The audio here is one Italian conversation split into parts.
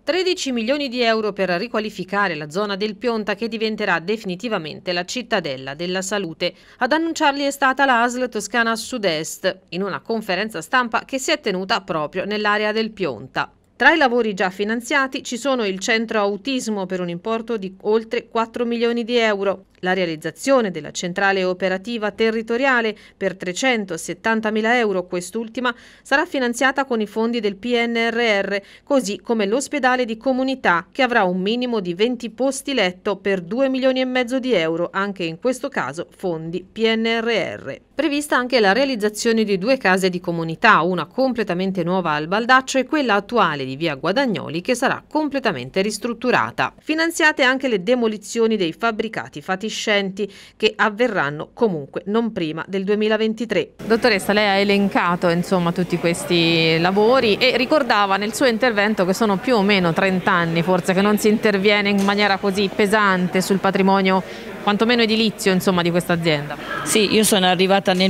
13 milioni di euro per riqualificare la zona del Pionta che diventerà definitivamente la cittadella della salute. Ad annunciarli è stata la ASL Toscana Sud-Est in una conferenza stampa che si è tenuta proprio nell'area del Pionta. Tra i lavori già finanziati ci sono il centro autismo per un importo di oltre 4 milioni di euro, la realizzazione della centrale operativa territoriale per 370.000 euro, quest'ultima sarà finanziata con i fondi del PNRR, così come l'ospedale di comunità che avrà un minimo di 20 posti letto per 2 milioni e mezzo di euro, anche in questo caso fondi PNRR. Prevista anche la realizzazione di 2 case di comunità, una completamente nuova al Baldaccio e quella attuale di via Guadagnoli che sarà completamente ristrutturata. Finanziate anche le demolizioni dei fabbricati fatiscenti che avverranno comunque non prima del 2023. Dottoressa, lei ha elencato tutti questi lavori e ricordava nel suo intervento che sono più o meno 30 anni forse che non si interviene in maniera così pesante sul patrimonio quantomeno edilizio di questa azienda. Sì, io sono arrivata nel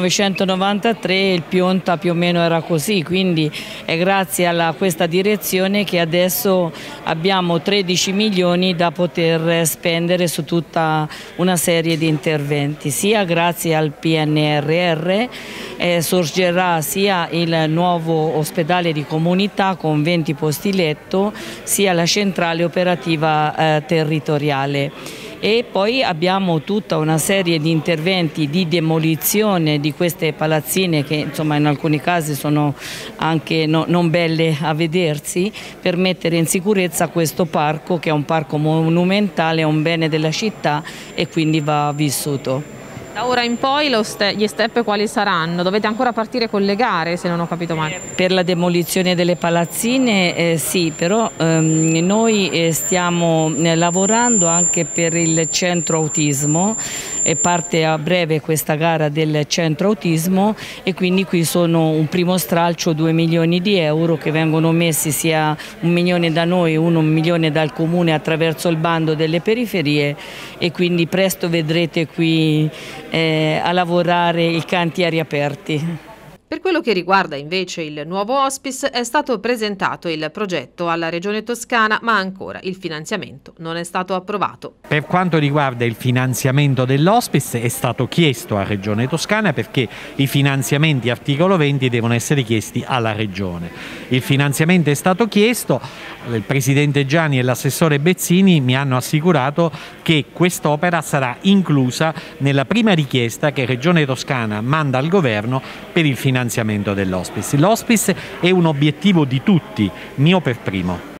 1993, il Pionta più o meno era così, quindi è grazie a questa direzione che adesso abbiamo 13 milioni da poter spendere su tutta una serie di interventi, sia grazie al PNRR sorgerà sia il nuovo ospedale di comunità con 20 posti letto, sia la centrale operativa territoriale. E poi abbiamo tutta una serie di interventi di demolizione di queste palazzine che in alcuni casi sono anche non belle a vedersi, per mettere in sicurezza questo parco che è un parco monumentale, è un bene della città e quindi va vissuto. Da ora in poi gli step quali saranno? Dovete ancora partire con le gare, se non ho capito male. Per la demolizione delle palazzine sì, però noi stiamo lavorando anche per il centro autismo e parte a breve questa gara del centro autismo e quindi qui sono un primo stralcio 2 milioni di euro che vengono messi sia 1 milione da noi e 1 milione dal comune attraverso il bando delle periferie e quindi presto vedrete qui a lavorare i cantieri aperti. Per quello che riguarda invece il nuovo hospice è stato presentato il progetto alla Regione Toscana, ma ancora il finanziamento non è stato approvato. Per quanto riguarda il finanziamento dell'hospice è stato chiesto alla Regione Toscana perché i finanziamenti articolo 20 devono essere chiesti alla Regione. Il finanziamento è stato chiesto, il Presidente Gianni e l'assessore Bezzini mi hanno assicurato che quest'opera sarà inclusa nella prima richiesta che Regione Toscana manda al Governo per il finanziamento dell'hospice. L'hospice è un obiettivo di tutti, mio per primo.